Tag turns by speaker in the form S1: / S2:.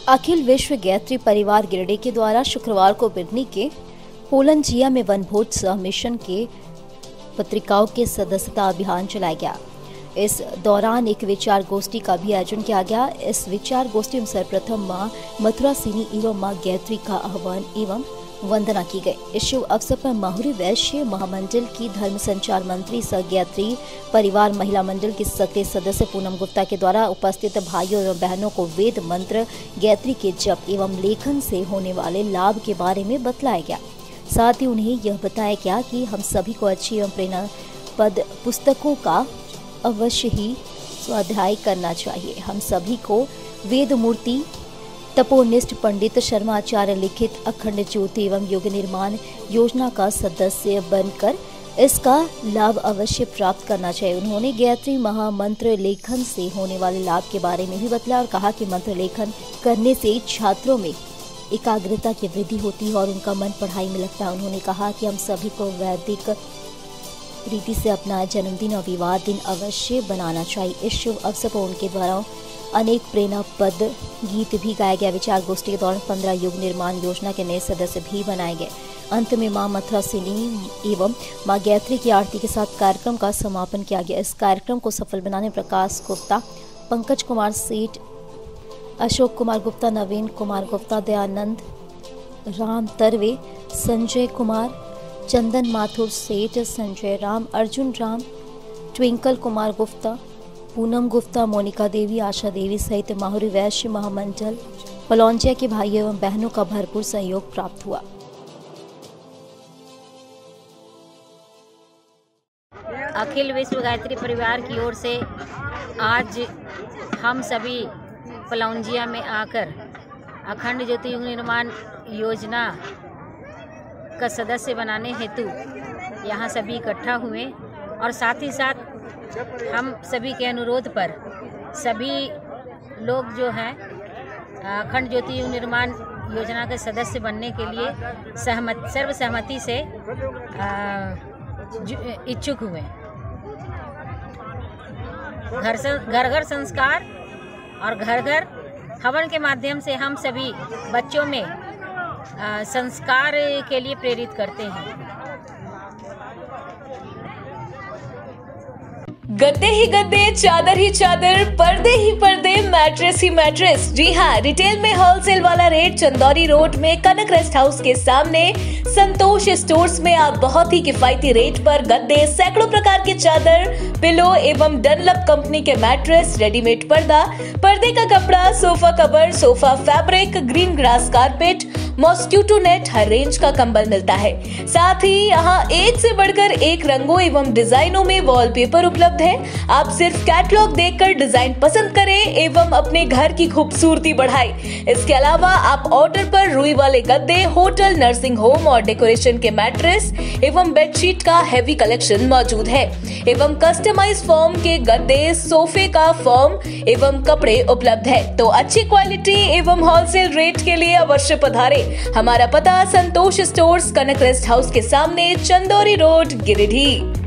S1: अखिल विश्व गायत्री परिवार गिरिडीह के द्वारा शुक्रवार को बिरनी के पोलंजिया में वनभोज सह मिशन के पत्रिकाओं के सदस्यता अभियान चलाया गया। इस दौरान एक विचार गोष्ठी का भी आयोजन किया गया। इस विचार गोष्ठी में सर्वप्रथम मां मथुरा सिनी एवं मां गायत्री का आह्वान एवं वंदना की गई। इस शुभ अवसर पर माहुरी वैश्य महामंडल की धर्म संचार मंत्री सह गायत्री परिवार महिला मंडल की सक्रिय सदस्य पूनम गुप्ता के द्वारा उपस्थित भाइयों एवं बहनों को वेद मंत्र गायत्री के जप एवं लेखन से होने वाले लाभ के बारे में बतलाया गया। साथ ही उन्हें यह बताया गया कि हम सभी को अच्छी एवं प्रेरणापद पुस्तकों का अवश्य ही स्वाध्याय करना चाहिए। हम सभी को वेद मूर्ति तपोनिष्ठ पंडित शर्माचार्य लिखित अखंड ज्योति एवं युग निर्माण योजना का सदस्य बनकर इसका लाभ अवश्य प्राप्त करना चाहिए। उन्होंने गायत्री महामंत्र लेखन से होने वाले लाभ के बारे में भी बतलाया और कहा कि मंत्र लेखन करने से छात्रों में एकाग्रता की वृद्धि होती है और उनका मन पढ़ाई में लगता है। उन्होंने कहा कि हम सभी को वैदिक रीति से अपना जन्मदिन और विवाह दिन अवश्य बनाना चाहिए। इस शुभ अवसर पर उनके द्वारा अनेक प्रेरणापद गीत भी गाया गया। विचार गोष्ठी के दौरान 15 युग निर्माण योजना के नए सदस्य भी बनाए गए। अंत में मां मथुरा सिनी एवं मां गायत्री की आरती के साथ कार्यक्रम का समापन किया गया। इस कार्यक्रम को सफल बनाने प्रकाश गुप्ता, पंकज कुमार सेठ, अशोक कुमार गुप्ता, नवीन कुमार गुप्ता, दयानंद राम तरवे, संजय कुमार, चंदन माथुर सेठ, संजय राम, अर्जुन राम, ट्विंकल कुमार गुप्ता, पूनम गुप्ता, मोनिका देवी, आशा देवी सहित माहुरी वैश्य महामंडल पोलंजिया के भाइयों एवं बहनों का भरपूर सहयोग प्राप्त हुआ।
S2: अखिल विश्व गायत्री परिवार की ओर से आज हम सभी पोलंजिया में आकर अखंड ज्योति युग निर्माण योजना का सदस्य बनाने हेतु यहाँ सभी इकट्ठा हुए और साथ ही साथ हम सभी के अनुरोध पर सभी लोग जो हैं अखंड ज्योति युग निर्माण योजना के सदस्य बनने के लिए सर्वसहमति से इच्छुक हुए। घर घर संस्कार और घर घर हवन के माध्यम से हम सभी बच्चों में संस्कार के लिए प्रेरित करते हैं।
S3: गद्दे ही गद्दे, चादर ही चादर, पर्दे ही पर्दे, मैट्रेस ही मैट्रेस। जी हाँ, रिटेल में होलसेल वाला रेट चंदौरी रोड में कनक रेस्ट हाउस के सामने संतोष स्टोर्स में आप बहुत ही किफायती रेट पर गद्दे, सैकड़ों प्रकार के चादर, पिलो एवं डनलप कंपनी के मैट्रेस, रेडीमेड पर्दा, पर्दे का कपड़ा, sofa cover, sofa fabric, green grass carpet, mosquito net, हर रेंज का कंबल मिलता है। साथ ही यहाँ एक से बढ़कर एक रंगों एवं डिजाइनों में वॉलपेपर उपलब्ध है। आप सिर्फ कैटलॉग देखकर डिजाइन पसंद करें एवं अपने घर की खूबसूरती बढ़ाएं। इसके अलावा आप ऑर्डर पर रुई वाले गद्दे, होटल, नर्सिंग होम और डेकोरेशन के मैट्रेस एवं बेडशीट का हैवी कलेक्शन मौजूद है एवं कस्टमाइज फॉर्म के गद्दे, सोफे का फॉर्म एवं कपड़े उपलब्ध है। तो अच्छी क्वालिटी एवं होलसेल रेट के लिए अवश्य पधारें। हमारा पता Santosh stores, Kanak rest house के सामने, चंदौरी रोड, गिरिडीह।